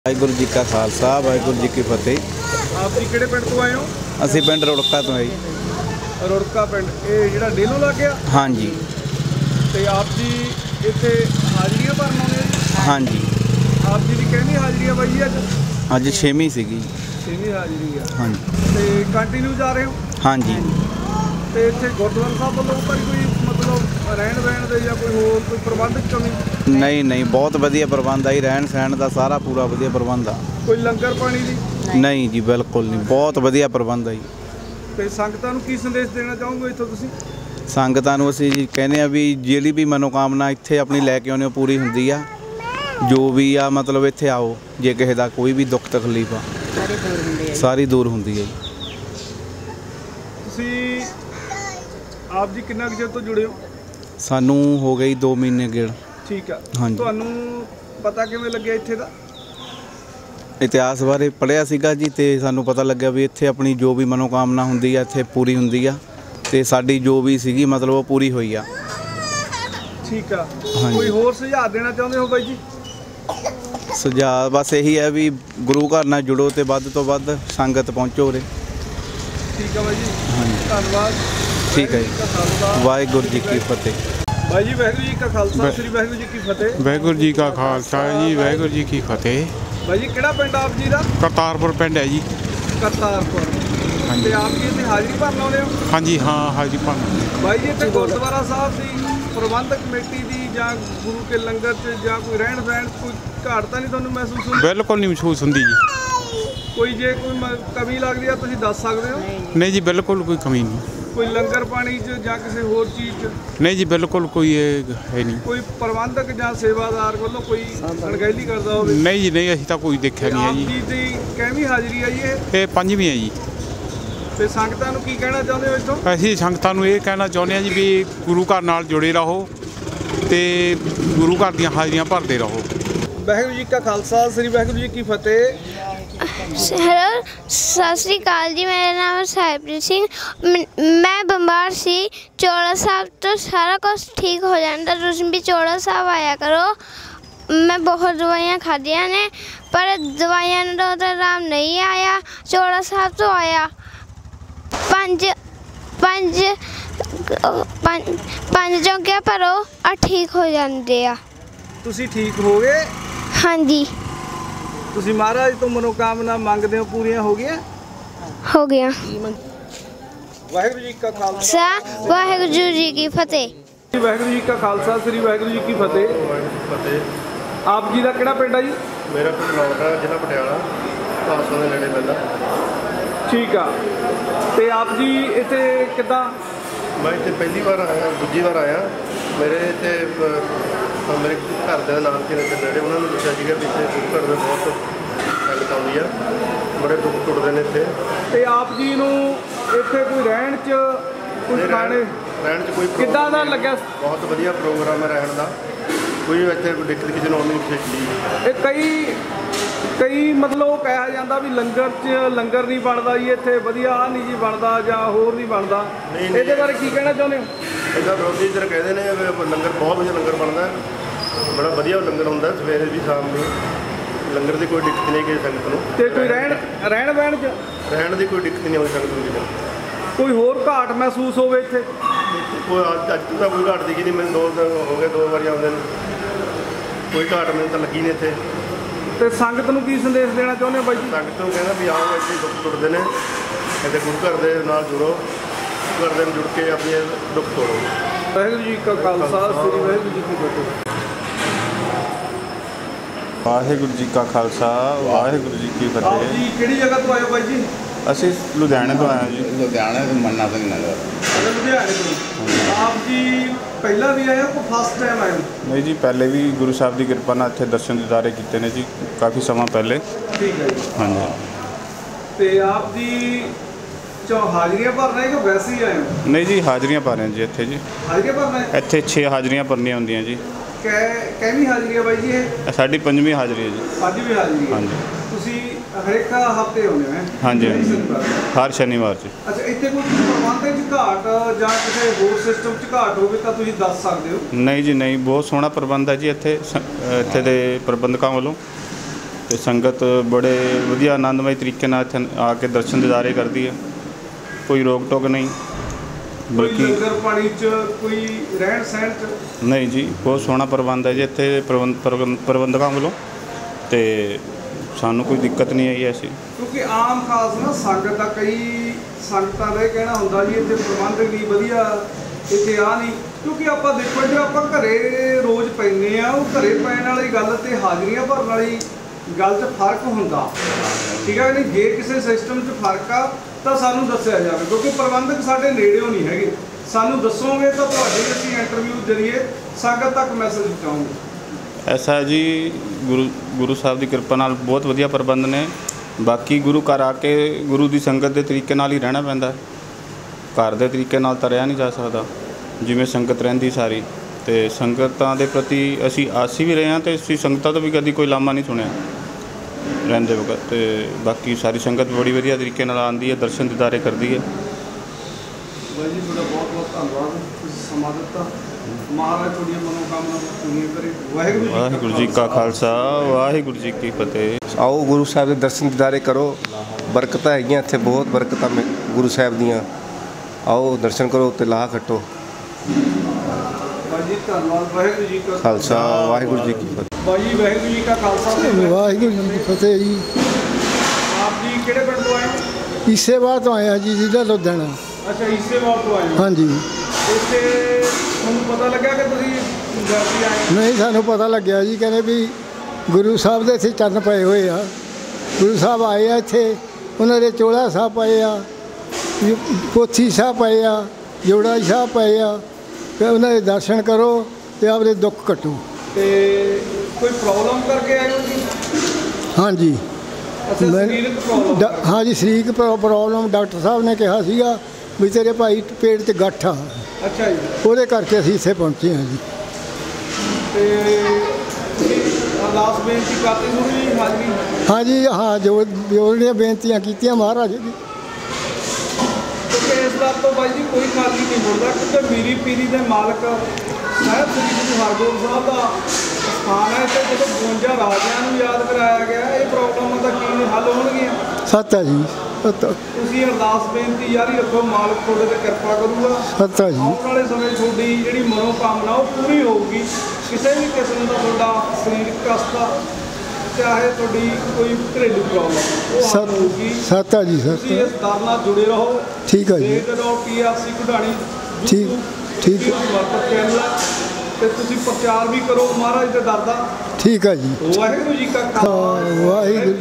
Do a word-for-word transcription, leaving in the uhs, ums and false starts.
वाहिगुरू जी का खालसा वाहिगुरू जी की फतेह। आप जी किहड़े पिंड तो आए हो? असीं पिंड रुड़का तो है जी। रुड़का पिंड ये जिहड़ा डेलों लग गया? हाँ जी। तो आप जी इत्थे हाजरियां भरन आउंदे हो? हाँ जी। आप जी की कहनी हाजरी है बाई अज? अज छेवीं सीगी। छेवीं हाजरी है। हाँ जी। तो कंटिन्यू जा रहे हो? हाँ जी। तो इत्थे गुरुद्वारा साहब वालों पर कोई मतलब रहन बहन दे या कोई होर कोई प्रबंध कमी? नहीं नहीं बहुत वधिया प्रबंध आई, रहन सहन का सारा पूरा वधिया प्रबंध आ। कोई लंगर पानी दी? नहीं जी बिल्कुल नहीं, बहुत वधिया प्रबंध आई। तो संगतां नूं की संदेश देना चाहोगे इत्थों तुसीं? संगतां नूं असीं जी कहने आ भी जिहड़ी भी मनोकामना इत्थे अपनी लैके आउने पूरी हुंदी आ। जो भी आ मतलब इत्थे आओ, जे किसी दा कोई भी दुख तकलीफ आ सारी दूर हुंदी है। तुसीं आप जी कितना चिर तो जुड़े हो? सानू हो गई दो महीने गेड़। ठीक है। हाँ जी। तुहानू पता किवें लग्गिया इत्थे दा? इतिहास बारे पढ़िया सीगा जी, ते सानू पता लग्या भी इत्थे अपनी जो भी मनोकामना हुंदी आ इत्थे पूरी हुंदी आ, ते साडी जो भी सीगी मतलब वो पूरी हुई आ। ठीक है। हाँ कोई जी। होर सुझाव देना चाहुंदे हो बाई जी? सुझाव बस यही है भी गुरु घर नाल जुड़ो ते वध तो वध संगत पहुँचो उरे। ठीक है बाई जी। हाँ जी। धन्नवाद। ठीक है जी। वाहिगुरू जी की फतेह। भाई जी वाहिगुरू जी का खालसा श्री वाहिगुरू जी की फतेह। वाहिगुरू जी का खालसा जी वाहिगुरू जी की फतेह। भाई जी किहड़ा पिंड आप जी दा? करतारपुर पिंड है जी। करतारपुर। हाँ जी। ते आप जी इत्थे हाजरी भरन आउंदे हो? हाँ जी हाँ हाजी भरन। भाई जी इत्थे गुरुद्वारा साहब दी प्रबंधक कमेटी दी जां गुरु के लंगर च जां कोई रहन सहन कोई घाट तां नहीं तुहानूं महसूस होंदी? बिल्कुल नहीं महसूस होंदी जी। कोई जे कोई म- कमी लगदी आ तुसीं दस सकदे हो? नहीं जी बिल्कुल कोई कमी नहीं। कोई लंगर पानी च जां किसी होर चीज़ च नहीं जी बिल्कुल कोई ये है नहीं। कोई प्रबंधक जां सेवादार ਵੱਲੋਂ ਕੋਈ ਅਣਗਹਿਲੀ ਕਰਦਾ ਹੋਵੇ? नहीं जी नहीं असीं ਤਾਂ ਕੋਈ देखा नहीं है ਆਪ जी। ਜੀ ਦੀ ਕਿੰਨੀ ਹਾਜ਼ਰੀ ਆਈ ਇਹ? ये पंजवीं है जी। ਤੇ ਸੰਗਤਾਂ ਨੂੰ ਕੀ ਕਹਿਣਾ ਚਾਹੁੰਦੇ ਹੋ ਇੱਥੋਂ? ਅਸੀਂ ਸੰਗਤਾਂ ਨੂੰ ਇਹ ਕਹਿਣਾ ਚਾਹੁੰਦੇ ਹਾਂ ਜੀ ਵੀ ਗੁਰੂ ਘਰ ਨਾਲ ਜੁੜੇ ਰਹੋ ਤੇ ਗੁਰੂ ਘਰ ਦੀਆਂ ਹਾਜ਼ਰੀਆਂ ਭਰਦੇ ਰਹੋ। ਵਾਹਿਗੁਰੂ ਜੀ ਕਾ ਖਾਲਸਾ ਸ੍ਰੀ ਵਾਹਿਗੁਰੂ ਜੀ ਕੀ ਫਤਿਹ। हेलो सत श्री अकाल जी, मेरा नाम है ਸਾਹਿਬਜੀਤ ਸਿੰਘ। मैं बीमार सी, चौड़ा साहब तो सारा कुछ ठीक हो जाता, तुम भी चौड़ा साहब आया करो। मैं बहुत दवाइयाँ खादियाँ ने पर दवाइयाँ तो आराम नहीं आया। चौड़ा साहब तो आया पंज पंज पंज पंज चौंकिया भरो और ठीक हो जाते आ। ਤੁਸੀਂ ਠੀਕ ਹੋ ਗਏ? हाँ जी ਤੁਸੀਂ ਮਹਾਰਾਜ ਤੋਂ ਮਨੋਕਾਮਨਾ ਮੰਗਦੇ ਹੋ, ਪੂਰੀਆਂ ਹੋ ਗਈਆਂ? हो गया। ਵਾਹਿਗੁਰੂ ਜੀ ਕਾ ਖਾਲਸਾ सा वाहिगुरू जी की फतेह। ਵਾਹਿਗੁਰੂ ਜੀ ਕਾ ਖਾਲਸਾ ਸ੍ਰੀ ਵਾਹਿਗੁਰੂ ਜੀ ਕੀ ਫਤਿਹ। ਆਪ ਜੀ ਦਾ ਕਿਹੜਾ ਪਿੰਡ ਆ ਜੀ? ਮੇਰਾ ਪਿੰਡ ਲੌਟਾ, ਜ਼ਿਲ੍ਹਾ ਪਟਿਆਲਾ, ਭਾਸੋਂ ਦੇ ਨੇੜੇ ਪੈਂਦਾ। ਠੀਕ ਆ। ਤੇ ਆਪ ਜੀ ਇੱਥੇ ਕਿੱਦਾਂ? ਮੈਂ ਇੱਥੇ ਪਹਿਲੀ ਵਾਰ ਆਇਆ, ਦੂਜੀ ਵਾਰ ਆਇਆ। ਮੇਰੇ ਇੱਥੇ ਅ, ਮੇਰੇ ਘਰ ਦੇ ਨਾਲ ਕੇ ਨੇੜੇ ਉਹਨਾਂ ਨੂੰ ਦੱਸਿਆ ਸੀਗਾ ਵੀ ਇੱਥੇ ਗੁਰੂ ਘਰ ਦੇ ਬਹੁਤ ਸੰਗਤ ਆਉਂਦੀ ਆ, ਬੜੇ ਦੁੱਖ ਟੁੱਟਦੇ ਨੇ ਇੱਥੇ। ਤੇ ਆਪ ਜੀ ਨੂੰ ਇੱਥੇ ਕੋਈ ਰਹਿਣ 'ਚ ਕੋਈ ਤੇ ਖਾਣੇ ਰਹਿਣ ਰਹਿਣ 'ਚ ਕੋਈ ਕਿੱਦਾਂ ਪ੍ਰੋਬਲਮ ਦਾ ਨਹੀਂ। ਲੱਗਿਆ? ਬਹੁਤ ਵਧੀਆ ਪ੍ਰੋਗਰਾਮ ਹੈ ਰਹਿਣ ਦਾ, ਕੋਈ ਇੱਥੇ ਕੋਈ ਦਿੱਕਤ ਕਿਸੇ ਨੂੰ ਆਉਣ ਦੀ ਫੈਸਿਲਿਟੀ। ਇਹ ਕਈ ਕਈ ਮਤਲਬ ਉਹ ਕਿਹਾ ਜਾਂਦਾ ਵੀ ਲੰਗਰ 'ਚ ਲੰਗਰ ਨਹੀਂ ਬਣਦਾ ਜੀ ਇੱਥੇ ਵਧੀਆ, ਆਹ ਨਹੀਂ ਜੀ ਬਣਦਾ ਜਾਂ ਹੋਰ ਨਹੀਂ ਬਣਦਾ, ਨਹੀਂ, ਨਹੀਂ। ਇਹਦੇ ਬਾਰੇ ਕੀ ਕਹਿਣਾ ਚਾਹੁੰਦੇ ਹੋ? ਇਹਦਾ ਵਿਰੋਧੀ ਇੱਧਰ ਕਹਿੰਦੇ ਨੇ ਵੀ ਲੰਗਰ ਬਹੁਤ ਵਧੀਆ ਲੰਗਰ ਬਣਦਾ, ਬੜਾ ਵਧੀਆ ਲੰਗਰ ਹੁੰਦਾ ਸਵੇਰੇ ਵੀ ਸ਼ਾਮ ਨੂੰ। ਲੰਗਰ ਦੀ ਕੋਈ ਦਿੱਕਤ ਨਹੀਂ ਕਿਸੇ ਸੰਗਤ ਨੂੰ। ਤੇ ਕੋਈ ਰਹਿਣ ਰਹਿਣ ਬਹਿਣ 'ਚ ਰਹਿਣ ਦੀ ਕੋਈ ਦਿੱਕਤ ਨਹੀਂ ਆਉਂਦੀ ਸੰਗਤ ਨੂੰ ਕਿਤੇ। ਕੋਈ ਹੋਰ ਘਾਟ ਮਹਿਸੂਸ ਹੋਵੇ ਇੱਥੇ? ਕੋਈ ਅੱਜ ਅੱਜ ਤਾਂ ਕੋਈ ਘਾਟ ਦਿਖੀ ਨਹੀਂ ਮੈਨੂੰ, ਦੋ ਦਿਨ ਹੋ ਗਏ ਦੋ ਵਾਰੀ ਆਉਂਦੇ ਨੂੰ, ਕੋਈ ਘਾਟ ਮੈਨੂੰ ਤਾਂ ਲੱਗੀ ਨਹੀਂ ਇੱਥੇ। ਤੇ ਸੰਗਤ ਨੂੰ ਕੀ ਸੰਦੇਸ਼ ਦੇਣਾ ਚਾਹੁੰਦੇ ਹੋ ਬਾਈ ਜੀ? ਸੰਗਤ ਨੂੰ ਕਹਿੰਦਾ ਵੀ ਆਓ ਇੱਥੇ ਦੁੱਖ ਟੁੱਟਦੇ ਨੇ, ਇੱਥੇ ਗੁਰੂ ਘਰ ਦੇ ਨਾਲ ਜੁੜੋ, ਗੁਰੂ ਘਰ ਦੇ ਨਾਲ ਜੁੜ ਕੇ ਆਪਣੇ ਦੁੱਖ ਤੋੜੋ। ਵਾਹਿਗੁਰੂ ਜੀ ਕਾ ਖਾਲਸਾ ਸ੍ਰੀ ਵਾਹਿਗੁਰੂ ਜੀ ਕੀ ਫਤਿਹ। ਵਾਹਿਗੁਰੂ ਜੀ ਕਾ ਖਾਲਸਾ ਵਾਹਿਗੁਰੂ ਜੀ ਕੀ ਆਪ ਫਤਿਹ। ਜੀ ਕਿਹੜੀ ਜਗ੍ਹਾ ਤੋਂ ਆਏ ਹੋ ਬਾਈ ਜੀ? ਅਸੀਂ ਲੁਧਿਆਣੇ ਤੋਂ ਆਏ ਹਾਂ ਜੀ। ਲੁਧਿਆਣੇ ਤੋਂ ਮੰਨਾ ਸਿੰਘ ਨਗਰ। ਅੱਛਾ, ਲੁਧਿਆਣੇ ਤੋਂ। ਆਪ ਜੀ ਪਹਿਲਾਂ ਵੀ ਆਏ ਹੋ ਕਿ ਫਸਟ ਟਾਈਮ ਆਏ ਹੋ? ਨਹੀਂ ਜੀ ਪਹਿਲੇ ਵੀ ਗੁਰੂ ਸਾਹਿਬ ਦੀ ਕਿਰਪਾ ਨਾਲ ਇੱਥੇ ਦਰਸ਼ਨ ਦਿਦਾਰੇ ਕੀਤੇ ਨੇ ਜੀ ਕਾਫੀ ਸਮਾਂ ਪਹਿਲੇ। ਠੀਕ ਹੈ ਜੀ। ਹਾਂਜੀ। ਤੇ ਆਪ ਜੀ ਚੋ ਹਾਜ਼ਰੀਆਂ ਭਰ ਰਹੇ ਕਿ ਵੈਸੇ ਹੀ ਆਏ ਹੋ? ਨਹੀਂ ਜੀ ਹਾਜ਼ਰੀਆਂ ਪਾ ਰਹੇ ਹਾਂ ਜੀ ਇੱਥੇ ਜੀ। ਹਾਜ਼ਰੀਆਂ ਭਰਨਾ ਹੈ? ਇੱਥੇ ਛੇ ਹਾਜ਼ਰੀਆਂ ਭਰਨੀਆਂ ਹੁੰਦੀਆਂ ਜੀ। ਕੈ ਕਿੰਨੀ ਹਾਜ਼ਰੀ ਹੈ ਬਾਈ ਜੀ ਇਹ? ਇਹ ਸਾਡੀ ਪੰਜਵੀਂ ਹਾਜ਼ਰੀ ਹੈ ਜੀ। ਅੱਜ ਵੀ ਹਾਜ਼ਰੀ ਹੈ? ਹਾਂਜੀ। ਤੁਸੀਂ ਹਰੇਕ ਹਫਤੇ ਆਉਂਦੇ ਹੋ? ਹਾਂਜੀ ਹਾਂਜੀ ਹਰ ਸ਼ਨੀਵਾਰ 'ਚ। ਅੱਛਾ, ਇੱਥੇ ਕੋਈ ਪ੍ਰਬੰਧਕ 'ਚ ਘਾਟ ਜਾਂ ਕਿਸੇ ਹੋਰ ਸਿਸਟਮ 'ਚ ਘਾਟ ਹੋਵੇ ਤਾਂ ਤੁਸੀਂ ਦੱਸ ਸਕਦੇ ਹੋ? ਨਹੀਂ ਜੀ ਨਹੀਂ, ਬਹੁਤ ਸੋਹਣਾ ਪ੍ਰਬੰਧ ਹੈ ਜੀ ਇੱਥੇ ਸ- ਇੱਥੇ ਦੇ ਪ੍ਰਬੰਧਕਾਂ ਵੱਲੋਂ। ਤੇ ਸੰਗਤ ਬੜੇ ਵਧੀਆ ਆਨੰਦਮਈ ਤਰੀਕੇ ਨਾਲ ਇੱਥੇ ਆ ਕੇ ਦਰਸ਼ਨ ਦਿਦਾਰੇ ਕਰਦੀ ਹੈ। ਕੋਈ ਰੋਕ ਟੋਕ ਨਹੀਂ, ਕੋਈ ਬਲਕਿ ਲੰਗਰ ਪਾਣੀ ਚ ਕੋਈ ਰਹਿਣ ਸਹਿਣ ਚ ਨਹੀਂ ਜੀ, ਬਹੁਤ ਸੋਹਣਾ ਪ੍ਰਬੰਧ ਹੈ ਜੀ ਇੱਥੇ ਪ੍ਰਬੰਧ ਪ੍ਰਬੰਧ- ਪ੍ਰਬੰਧਕਾਂ ਵੱਲੋਂ, ਤੇ ਸਾਨੂੰ ਕੋਈ ਦਿੱਕਤ ਨਹੀਂ ਆਈ ਐਸੀ। ਕਿਉਂਕਿ ਆਮ ਖਾਸ ਨਾ ਸੰਗਤ ਦਾ ਕਈ ਸੰਗਤਾਂ ਦਾ ਇਹ ਕਹਿਣਾ ਹੁੰਦਾ ਜੀ ਇੱਥੇ ਪ੍ਰਬੰਧ ਨਹੀਂ ਵਧੀਆ, ਇੱਥੇ ਆ ਨਹੀਂ। ਕਿਉਂਕਿ ਆਪਾਂ ਦੇਖੋ ਜੇ ਆਪਾਂ ਘਰੇ ਰੋਜ਼ ਪੈਂਦੇ ਆ, ਉਹ ਘਰੇ ਪੈਣ ਵਾਲੀ ਗੱਲ ਤੇ ਹਾਜ਼ਰੀਆਂ ਭਰਨ ਵਾਲੀ ਗੱਲ 'ਚ ਫਰਕ ਹੁੰਦਾ, ਠੀਕ ਹੈ ਨਹੀਂ। ਜੇ ਕਿਸੇ ਸਿਸਟਮ 'ਚ ਫਰਕ ਆ ਤਾਂ ਸਾਨੂੰ ਦੱਸਿਆ ਜਾਵੇ, ਕਿਉਂਕਿ ਪ੍ਰਬੰਧਕ ਸਾਡੇ ਨੇੜਿਓਂ ਨਹੀਂ ਹੈਗੇ। ਸਾਨੂੰ ਦੱਸੋਗੇ ਤਾਂ ਤੁਹਾਡੇ ਅਸੀਂ ਇੰਟਰਵਿਊ ਜ਼ਰੀਏ ਸੰਗਤ ਤੱਕ ਮੈਸੇਜ ਪਹੁੰਚਾਉਂਗੇ। ਐਸਾ ਹੈ ਜੀ, ਗੁਰੂ ਗੁਰੂ ਸਾਹਿਬ ਦੀ ਕਿਰਪਾ ਨਾਲ ਬਹੁਤ ਵਧੀਆ ਪ੍ਰਬੰਧ ਨੇ। ਬਾਕੀ ਗੁਰੂ ਘਰ ਆ ਕੇ ਗੁਰੂ ਦੀ ਸੰਗਤ ਦੇ ਤਰੀਕੇ ਨਾਲ ਹੀ ਰਹਿਣਾ ਪੈਂਦਾ, ਘਰ ਦੇ ਤਰੀਕੇ ਨਾਲ ਤਾਂ ਰਿਹਾ ਨਹੀਂ ਜਾ ਸਕਦਾ। ਜਿਵੇਂ ਸੰਗਤ ਰਹਿੰਦੀ ਸਾਰੀ, ਤੇ ਸੰਗਤਾਂ ਦੇ ਪ੍ਰਤੀ ਅਸੀਂ ਆਸੀ ਵੀ ਰਹੇ ਹਾਂ, ਤੇ ਅਸੀਂ ਸੰਗਤਾਂ ਤੋਂ ਵੀ ਕਦੀ ਕੋਈ ਲਾਮਾ ਨਹੀਂ ਸੁਣਿਆ ਰਹਿੰਦੇ ਵਕਤ। ਤੇ ਬਾਕੀ ਸਾਰੀ ਸੰਗਤ ਬੜੀ ਵਧੀਆ ਤਰੀਕੇ ਨਾਲ ਆਉਂਦੀ ਹੈ, ਦਰਸ਼ਨ ਦਿਦਾਰੇ ਕਰਦੀ ਹੈ। ਬਾਈ ਜੀ ਤੁਹਾਡਾ ਬਹੁਤ ਬਹੁਤ ਧੰਨਵਾਦ, ਤੁਸੀਂ ਸਮਾਂ ਦਿੱਤਾ। ਮਹਾਰਾਜ ਤੁਹਾਡੀਆਂ ਮਨੋਕਾਮਨਾਵਾਂ ਪੂਰੀਆਂ ਕਰੇ। ਵਾਹਿਗੁਰੂ ਜੀ ਵਾਹਿਗੁਰੂ ਜੀ ਕਾ ਖਾਲਸਾ, ਵਾਹਿਗੁਰੂ ਜੀ ਕੀ ਫਤਿਹ। ਆਓ ਗੁਰੂ ਸਾਹਿਬ ਦੇ ਦਰਸ਼ਨ ਦਿਦਾਰੇ ਕਰੋ, ਬਰਕਤਾਂ ਹੈਗੀਆਂ ਇੱਥੇ, ਬਹੁਤ ਬਰਕਤਾਂ ਮਿ- ਗੁਰੂ ਸਾਹਿਬ ਦੀਆਂ। ਆਓ ਦਰਸ਼ਨ ਕਰੋ ਤੇ ਲਾਹ ਖੱਟੋ। ਬਾਈ ਜੀ ਧੰਨਵਾਦ। ਵਾਹਿਗੁਰੂ ਜੀ ਕਾ ਖਾਲਸਾ, ਵਾਹਿਗੁਰੂ ਜੀ ਕੀ ਫਤਿਹ। ਬਾਈ ਜੀ ਵਾਹਿਗੁਰੂ ਜੀ ਕਾ ਖਾਲਸਾ ਤੇ ਵਾਹਿਗੁਰੂ ਜੀ ਕੀ ਫਤਿਹ ਜੀ। ਆਪ ਜੀ ਕਿਹੜੇ ਪਿੰਡ ਤੋਂ ਆਏ ਹੋ? ਈਸੇਵਾਲ ਤੋਂ ਆਇਆ ਜੀ, ਜ਼ਿਲ੍ਹਾ ਲੁਧਿਆਣਾ। ਅੱਛਾ, ਈਸੇਵਾਲ ਤੋਂ ਆਏ ਹੋ। ਹਾਂਜੀ, ਇੱਥੇ ਤੁਹਾਨੂੰ ਪਤਾ ਲੱਗਿਆ ਕਿ ਤੁਸੀਂ ਪੰਜਾਬੀ ਆਏ? ਨਹੀਂ ਸਾਨੂੰ ਪਤਾ ਲੱਗਿਆ ਜੀ, ਕਹਿੰਦੇ ਵੀ ਗੁਰੂ ਸਾਹਿਬ ਦੇ ਇੱਥੇ ਚਰਨ ਪਏ ਹੋਏ ਆ। ਗੁਰੂ ਸਾਹਿਬ ਆਏ ਆ ਇੱਥੇ, ਉਹਨਾਂ ਦੇ ਚੋਲਾ ਸਾਹਿਬ ਪਏ ਆ, ਜੀ ਪੋਥੀ ਸਾਹਿਬ ਪਏ ਆ, ਜੋੜਾ ਸਾਹਿਬ ਪਏ ਆ, ਤੇ ਉਹਨਾਂ ਦੇ ਦਰਸ਼ਨ ਕਰੋ ਤੇ ਆਪਣੇ ਦੁੱਖ ਕੱਟੋ। ਤੇ ਕੋਈ ਪ੍ਰੋਬਲਮ ਕਰਕੇ ਆਏ ਹੋ ਜੀ? ਹਾਂਜੀ, ਅੱਛਾ, ਮੈਂ- ਸਰੀਰਕ ਪ੍ਰੋਬਲਮ ਡਾ- ਹਾਂਜੀ ਸਰੀਰਕ ਪ੍ਰੋ- ਪ੍ਰੋਬਲਮ ਡਾਕਟਰ ਸਾਹਿਬ ਨੇ ਕਿਹਾ ਸੀਗਾ ਵੀ ਤੇਰੇ ਭਾਈ ਪੇਟ 'ਚ ਗੱਠ ਆ, ਅੱਛਾ ਜੀ। ਉਹਦੇ ਕਰਕੇ ਅਸੀਂ ਇੱਥੇ ਪਹੁੰਚੇ ਹਾਂ ਜੀ। ਤੇ ਤੁਸੀਂ ਅਰਦਾਸ ਬੇਨਤੀ ਕਰਦੇ ਹੋ ਜੀ ਹਾਜ਼ਰੀ? ਹਾਂਜੀ ਹਾਂ, ਜੋ ਜੋ ਜਿਹੜੀਆਂ ਬੇਨਤੀਆਂ ਕੀਤੀਆਂ ਮਹਾਰਾਜ ਜੀ, ਕਿਉਂਕਿ ਇਸ ਗੱਲ ਤੋਂ ਬਾਈ ਜੀ ਕੋਈ ਖਾਲੀ ਨਹੀਂ ਮੁੜਦਾ, ਕਿਉਂਕਿ ਮੀਰੀ ਪੀਰੀ ਦੇ ਮਾਲਕ ਸਾਹਿਬ ਸ੍ਰੀ ਗੁਰੂ ਹਰਗੋਬਿੰਦ ਸਾਹਿਬ ਦਾ ਸਥਾਨ ਹੈ। ਤੇ ਜਦੋਂ ਬਵੰਜਾ ਰਾਜਿਆਂ ਨੂੰ ਯਾਦ ਕਰਾਇਆ ਗਿਆ, ਇਹ ਪ੍ਰੋਬਲਮਾਂ ਦਾ ਕੀ ਹੱਲ ਹੋਣਗੀਆਂ? ਸੱਤ ਹੈ ਜੀ, ਸੱਤ ਤੁਸੀਂ ਅਰਦਾਸ ਬੇਨਤੀ ਜਾਰੀ ਰੱਖੋ, ਮਾਲਕ ਤੁਹਾਡੇ ਤੇ ਕਿਰਪਾ ਕਰੂਗਾ। ਸੱਤ ਹੈ ਜੀ। ਆਉਣ ਵਾਲੇ ਸਮੇਂ 'ਚ ਤੁਹਾਡੀ ਜਿਹੜੀ ਮਨੋਕਾਮਨਾ ਉਹ ਪੂਰੀ ਹੋਊਗੀ। ਕਿਸੇ ਵੀ ਕਿਸਮ ਦਾ ਤੁਹਾਡਾ ਸਰੀਰਕ ਕਸ਼ਟ, ਚਾਹੇ ਤੁਹਾਡੀ ਕੋਈ ਘਰੇਲੂ ਪ੍ਰੋਬਲਮ, ਉਹ ਹੱਲ ਹੋਊਗੀ। ਸੱਤ ਸੱਤ ਹੈ ਜੀ, ਤੁਸੀਂ ਇਸ ਸੱਤ। ਦਰ ਨਾਲ ਜੁੜੇ ਰਹੋ। ਠੀਕ ਹੈ ਜੀ। ਦੇਖਦੇ ਰਹੋ ਟੀ ਆਰ ਸੀ ਕਢਾਣੀ। ਠੀਕ, ਠੀਕ। ਵਰਤ ਚੈਨਲ ਤੇ ਤੁਸੀਂ ਪ੍ਰਚਾਰ ਵੀ ਕਰੋ ਮਹਾਰਾਜ ਦੇ ਦਰ ਦਾ। ਠੀਕ ਹੈ ਜੀ। ਵਾਹਿਗੁਰੂ ਜੀ ਕਾ ਹਾਂ, ਵਾਹਿਗੁਰੂ